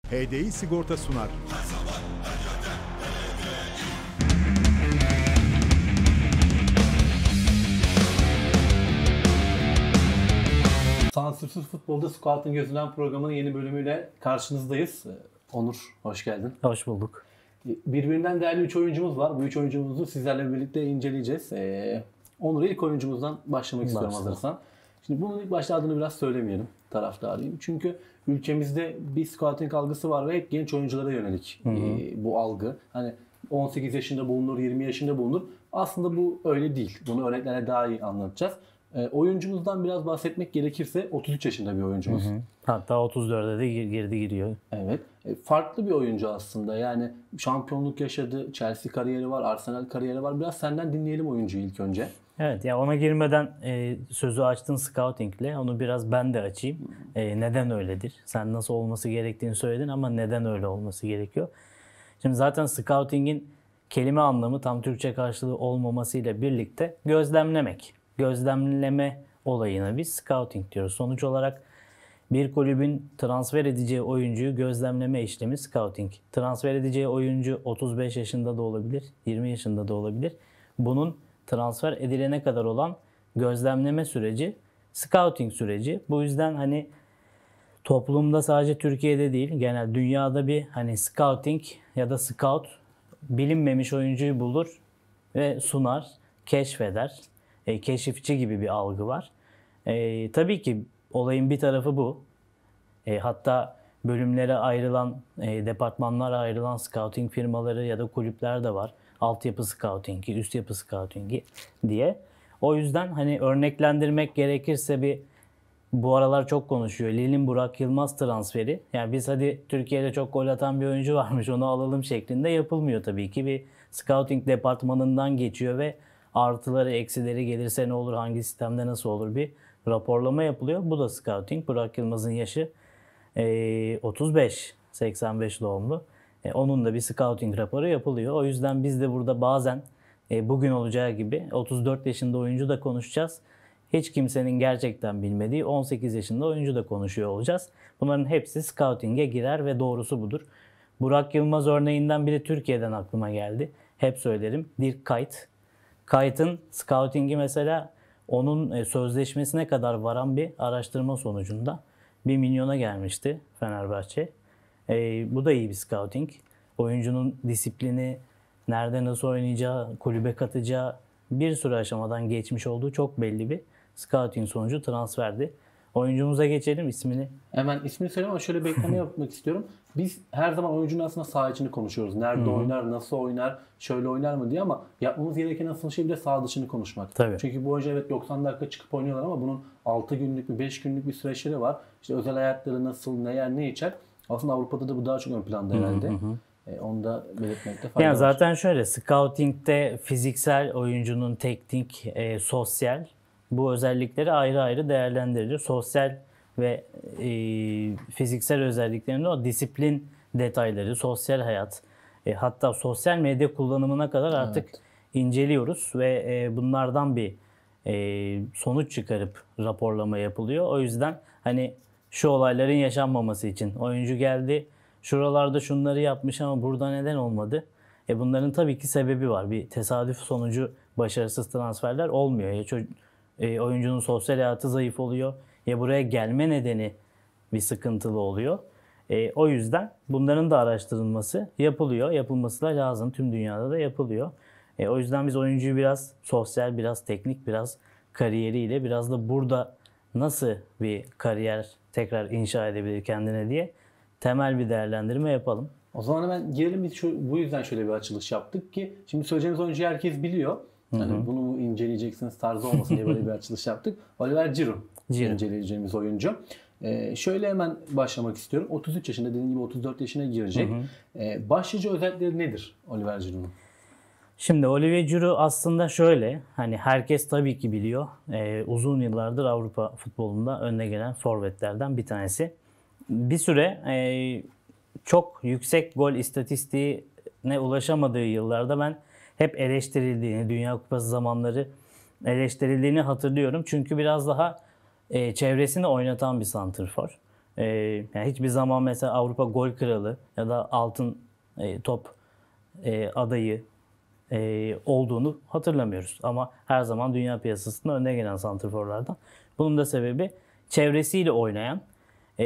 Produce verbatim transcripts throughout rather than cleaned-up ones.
H D I Sigorta sunar. Sansürsüz Futbolda Scout'un Gözünden programının yeni bölümüyle karşınızdayız. Onur, hoş geldin. Hoş bulduk. Birbirinden değerli üç oyuncumuz var. Bu üç oyuncumuzu sizlerle birlikte inceleyeceğiz. Ee, Onur, ilk oyuncumuzdan başlamak istiyorum hazırsan. Şimdi bunun ilk başta adını biraz söylemeyelim, taraftarıyım. Çünkü ülkemizde bir scouting algısı var ve hep genç oyunculara yönelik hı hı. E, bu algı. Hani on sekiz yaşında bulunur, yirmi yaşında bulunur. Aslında bu öyle değil. Bunu örneklerle daha iyi anlatacağız. E, oyuncumuzdan biraz bahsetmek gerekirse otuz üç yaşında bir oyuncumuz. Hı hı. Hatta otuz dörde de girdi giriyor. Evet. E, farklı bir oyuncu aslında. Yani şampiyonluk yaşadı, Chelsea kariyeri var, Arsenal kariyeri var. Biraz senden dinleyelim oyuncuyu ilk önce. Evet, ya ona girmeden e, sözü açtın scoutingle. Onu biraz ben de açayım. E, neden öyledir? Sen nasıl olması gerektiğini söyledin ama neden öyle olması gerekiyor? Şimdi zaten scoutingin kelime anlamı tam Türkçe karşılığı olmamasıyla birlikte gözlemlemek. Gözlemleme olayına biz scouting diyoruz. Sonuç olarak bir kulübün transfer edeceği oyuncuyu gözlemleme işlemi scouting. Transfer edeceği oyuncu otuz beş yaşında da olabilir, yirmi yaşında da olabilir. Bunun transfer edilene kadar olan gözlemleme süreci scouting süreci. Bu yüzden hani toplumda sadece Türkiye'de değil, genel dünyada bir hani scouting ya da scout bilinmemiş oyuncuyu bulur ve sunar, keşfeder. E, keşifçi gibi bir algı var. E, tabii ki olayın bir tarafı bu. E, hatta bölümlere ayrılan, e, departmanlara ayrılan scouting firmaları ya da kulüpler de var. Altyapı scoutingi, üst yapı scoutingi diye. O yüzden hani örneklendirmek gerekirse bir bu aralar çok konuşuyor. Lille'in Burak Yılmaz transferi. Yani biz hadi Türkiye'de çok gol atan bir oyuncu varmış onu alalım şeklinde yapılmıyor tabii ki. Bir scouting departmanından geçiyor ve artıları eksileri gelirse ne olur, hangi sistemde nasıl olur bir raporlama yapılıyor. Bu da scouting. Burak Yılmaz'ın yaşı e, otuz beş, seksen beş doğumlu. E, onun da bir scouting raporu yapılıyor. O yüzden biz de burada bazen e, bugün olacağı gibi otuz dört yaşında oyuncu da konuşacağız. Hiç kimsenin gerçekten bilmediği on sekiz yaşında oyuncu da konuşuyor olacağız. Bunların hepsi scouting'e girer ve doğrusu budur. Burak Yılmaz örneğinden biri Türkiye'den aklıma geldi. Hep söylerim. Dirk Kuyt. Kuyt'ın scouting'i mesela onun sözleşmesine kadar varan bir araştırma sonucunda bir milyona gelmişti Fenerbahçe. E, bu da iyi bir scouting. Oyuncunun disiplini, nerede nasıl oynayacağı, kulübe katacağı bir sürü aşamadan geçmiş olduğu çok belli bir scouting sonucu transferdi. Oyuncumuza geçelim ismini. Hemen ismini söyleyeyim ama şöyle bir ekleme yapmak istiyorum. Biz her zaman oyuncunun aslında saha içini konuşuyoruz. Nerede Hı-hı. oynar, nasıl oynar, şöyle oynar mı diye ama yapmamız gereken asıl şey bir de saha dışını konuşmak. Tabii. Çünkü bu oyuncu evet doksan dakika çıkıp oynuyorlar ama bunun altı günlük bir beş günlük bir süreçleri var. İşte özel hayatları nasıl, ne yer, ne içer. Aslında Avrupa'da da bu daha çok ön planda herhalde. Hı hı. E, onu da belirtmekte fayda yani var. Zaten şöyle, scouting'de fiziksel, oyuncunun teknik, e, sosyal bu özellikleri ayrı ayrı değerlendirilir. Sosyal ve e, fiziksel özelliklerinde o disiplin detayları, sosyal hayat, e, hatta sosyal medya kullanımına kadar artık evet. inceliyoruz ve e, bunlardan bir e, sonuç çıkarıp raporlama yapılıyor. O yüzden hani şu olayların yaşanmaması için oyuncu geldi, şuralarda şunları yapmış ama burada neden olmadı? E bunların tabii ki sebebi var. Bir tesadüf sonucu başarısız transferler olmuyor. Ya çocuk, e, oyuncunun sosyal hayatı zayıf oluyor. Ya buraya gelme nedeni bir sıkıntılı oluyor. E, o yüzden bunların da araştırılması yapılıyor. Yapılması da lazım. Tüm dünyada da yapılıyor. E, o yüzden biz oyuncuyu biraz sosyal, biraz teknik, biraz kariyeriyle, biraz da burada nasıl bir kariyer tekrar inşa edebilir kendine diye temel bir değerlendirme yapalım. O zaman hemen girelim. Biz şu, bu yüzden şöyle bir açılış yaptık ki şimdi söyleyeceğimiz oyuncuyu herkes biliyor. Yani hı hı. bunu inceleyeceksiniz tarzı olmasın diye böyle bir açılış yaptık. Oliver Giroud inceleyeceğimiz oyuncu. Ee, şöyle hemen başlamak istiyorum. otuz üç yaşında, dediğim gibi otuz dört yaşına girecek. Hı hı. Ee, başlıca özellikleri nedir Oliver Giroud'un? Şimdi Oliver Giroud aslında şöyle, hani herkes tabii ki biliyor. Ee, uzun yıllardır Avrupa futbolunda önde gelen forvetlerden bir tanesi. Bir süre e, çok yüksek gol istatistiğine ulaşamadığı yıllarda ben hep eleştirildiğini, Dünya Kupası zamanları eleştirildiğini hatırlıyorum. Çünkü biraz daha e, çevresini oynatan bir santrfor. e, yani hiçbir zaman mesela Avrupa gol kralı ya da altın e, top e, adayı e, olduğunu hatırlamıyoruz. Ama her zaman dünya piyasasında önde gelen santrforlardan. Bunun da sebebi çevresiyle oynayan, e,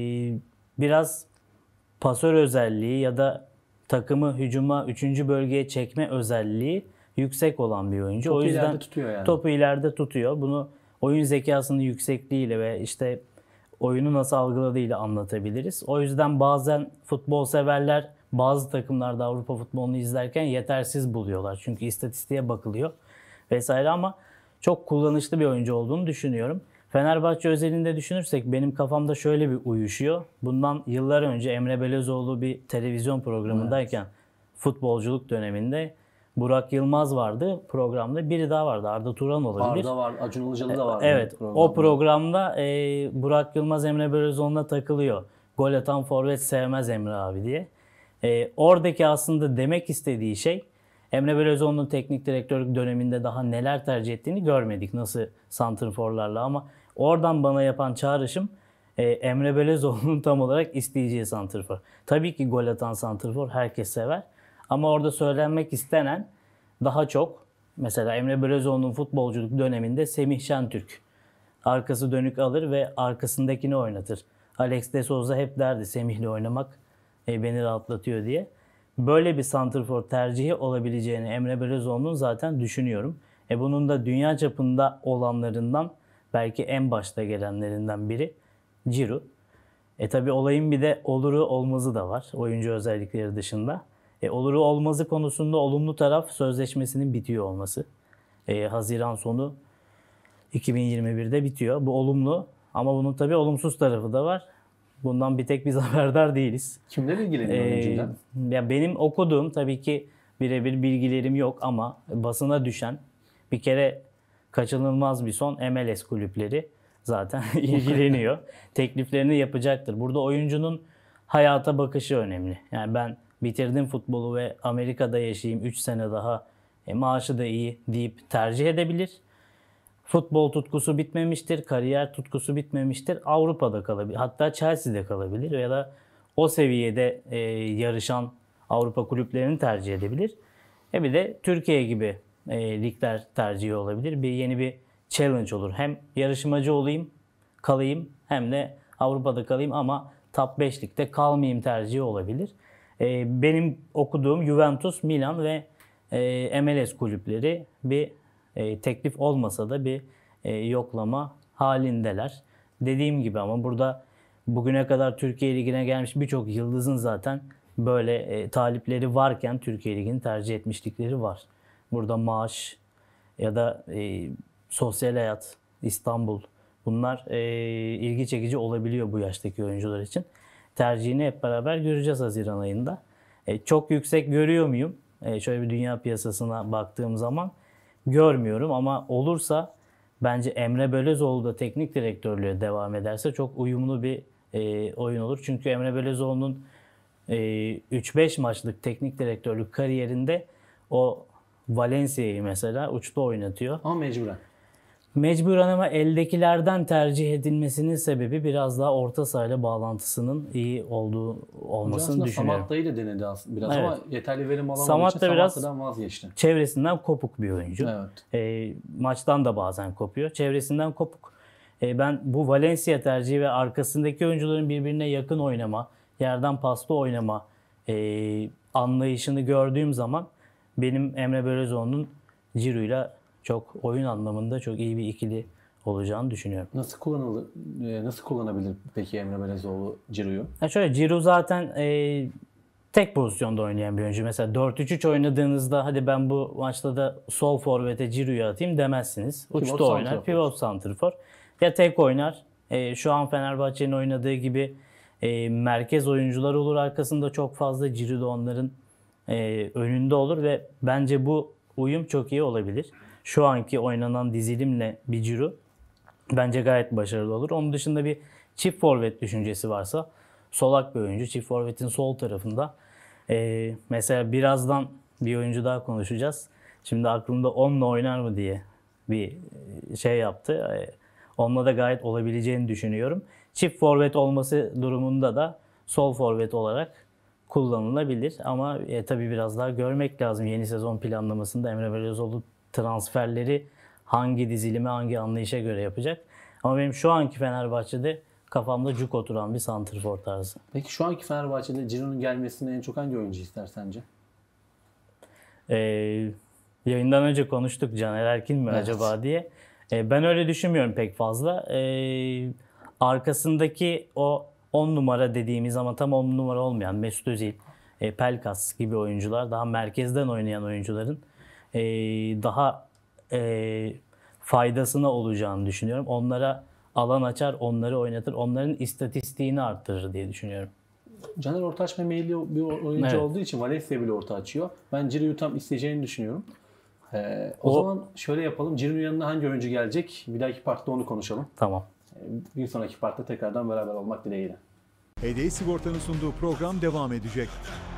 biraz pasör özelliği ya da takımı hücuma üçüncü bölgeye çekme özelliği yüksek olan bir oyuncu. Topu o yüzden ileride tutuyor yani. topu ileride tutuyor. Bunu oyun zekasının yüksekliğiyle ve işte oyunu nasıl algıladığıyla anlatabiliriz. O yüzden bazen futbol severler bazı takımlarda Avrupa futbolunu izlerken yetersiz buluyorlar. Çünkü istatistiğe bakılıyor vesaire ama çok kullanışlı bir oyuncu olduğunu düşünüyorum. Fenerbahçe özelinde düşünürsek benim kafamda şöyle bir uyuşuyor. Bundan yıllar önce Emre Belözoğlu bir televizyon programındayken evet. futbolculuk döneminde Burak Yılmaz vardı programda. Biri daha vardı. Arda Turan olabilir. Arda var. Acun Ilıcalı da vardı. Evet. Programda. O programda e, Burak Yılmaz Emre Belözoğlu'na takılıyor. Gol atan forvet sevmez Emre abi diye. E, oradaki aslında demek istediği şey Emre Belözoğlu'nun teknik direktörlük döneminde daha neler tercih ettiğini görmedik. Nasıl santrforlarla ama oradan bana yapan çağrışım e, Emre Belözoğlu'nun tam olarak isteyeceği santrfor. Tabii ki gol atan santrfor herkes sever. Ama orada söylenmek istenen daha çok mesela Emre Belözoğlu'nun futbolculuk döneminde Semih Şentürk arkası dönük alır ve arkasındakini oynatır. Alex de Souza hep derdi Semih'le oynamak e, beni rahatlatıyor diye. Böyle bir santrfor tercihi olabileceğini Emre Belözoğlu'nun zaten düşünüyorum. E bunun da dünya çapında olanlarından belki en başta gelenlerinden biri Giroud. E tabi olayın bir de oluru olmazı da var oyuncu özellikleri dışında. E, oluru olmazı konusunda olumlu taraf sözleşmesinin bitiyor olması. E, Haziran sonu iki bin yirmi birde bitiyor. Bu olumlu ama bunun tabii olumsuz tarafı da var. Bundan bir tek biz haberdar değiliz. Kimler ilgileniyor ee, oyuncuyla? Ya benim okuduğum tabii ki birebir bilgilerim yok ama basına düşen bir kere kaçınılmaz bir son M L S kulüpleri zaten ilgileniyor. Tekliflerini yapacaktır. Burada oyuncunun hayata bakışı önemli. Yani ben bitirdim futbolu ve Amerika'da yaşayayım üç sene daha e, maaşı da iyi deyip tercih edebilir. Futbol tutkusu bitmemiştir, kariyer tutkusu bitmemiştir. Avrupa'da kalabilir, hatta Chelsea'de kalabilir ya da o seviyede e, yarışan Avrupa kulüplerini tercih edebilir. E bir de Türkiye gibi e, ligler tercihi olabilir. Bir yeni bir challenge olur. Hem yarışmacı olayım, kalayım hem de Avrupa'da kalayım ama top beş ligde kalmayayım tercihi olabilir. E, benim okuduğum Juventus, Milan ve e, M L S kulüpleri bir e, teklif olmasa da bir e, yoklama halindeler. Dediğim gibi ama burada bugüne kadar Türkiye Ligi'ne gelmiş birçok yıldızın zaten böyle e, talipleri varken Türkiye Ligi'ni tercih etmişlikleri var. Burada maaş ya da e, sosyal hayat, İstanbul bunlar e, ilgi çekici olabiliyor bu yaştaki oyuncular için. Tercihini hep beraber göreceğiz Haziran ayında. E, çok yüksek görüyor muyum? E, şöyle bir dünya piyasasına baktığım zaman görmüyorum ama olursa bence Emre Belözoğlu da teknik direktörlüğe devam ederse çok uyumlu bir e, oyun olur. Çünkü Emre Belözoğlu'nun e, üç beş maçlık teknik direktörlük kariyerinde o Valencia'yı mesela uçta oynatıyor. Ama mecburen. Mecburen ama eldekilerden tercih edilmesinin sebebi biraz daha orta sahayla bağlantısının iyi olduğu olmasını düşünüyorum. Samatta'yı da denedi aslında biraz evet. Ama yeterli verim alamadığı Samat için da biraz Samatta'dan vazgeçti. Çevresinden kopuk bir oyuncu. Evet. E, maçtan da bazen kopuyor. Çevresinden kopuk. E, ben bu Valencia tercihi ve arkasındaki oyuncuların birbirine yakın oynama, yerden paslı oynama e, anlayışını gördüğüm zaman benim Emre Belözoğlu'nun Giroud'uyla çok oyun anlamında çok iyi bir ikili olacağını düşünüyorum. Nasıl kullanılır? Nasıl kullanabilir peki Emre Belözoğlu Giroud'u? Ya şöyle Giroud zaten e, tek pozisyonda oynayan bir oyuncu. Mesela dört üç üç oynadığınızda hadi ben bu maçta da sol forvete Giroud'u atayım demezsiniz. Uçta pivot oynar, santrafor. Pivot santrafor. Ya tek oynar. E, şu an Fenerbahçe'nin oynadığı gibi e, merkez oyuncular olur arkasında çok fazla. Giroud onların e, önünde olur ve bence bu uyum çok iyi olabilir. Şu anki oynanan dizilimle bir Giroud bence gayet başarılı olur. Onun dışında bir çift forvet düşüncesi varsa solak bir oyuncu. Çift forvetin sol tarafında e, mesela birazdan bir oyuncu daha konuşacağız. Şimdi aklımda onunla oynar mı diye bir şey yaptı. E, onunla da gayet olabileceğini düşünüyorum. çift forvet olması durumunda da sol forvet olarak kullanılabilir. Ama e, tabii biraz daha görmek lazım. Yeni sezon planlamasında Emre Belözoğlu transferleri hangi dizilime, hangi anlayışa göre yapacak. Ama benim şu anki Fenerbahçe'de kafamda cuk oturan bir santrfor tarzı. Peki şu anki Fenerbahçe'de Ciro'nun gelmesini en çok hangi oyuncu ister sence? Ee, yayından önce konuştuk Caner Erkin mi Evet. acaba diye. Ee, ben öyle düşünmüyorum pek fazla. Ee, arkasındaki o on numara dediğimiz ama tam on numara olmayan Mesut Özil, e, Pelkas gibi oyuncular, daha merkezden oynayan oyuncuların e, daha e, faydasına olacağını düşünüyorum. Onlara alan açar, onları oynatır, onların istatistiğini arttırır diye düşünüyorum. Caner orta açma meyilli bir oyuncu Evet. olduğu için Valencia bile orta açıyor. Ben Ciro'yu tam isteyeceğini düşünüyorum. Ee, o, O- zaman şöyle yapalım. Ciro'nun yanına hangi oyuncu gelecek? Bir dahaki partta onu konuşalım. Tamam. Ee, Bir sonraki partta tekrardan beraber olmak dileğiyle. H D I Sigorta'nın sunduğu program devam edecek.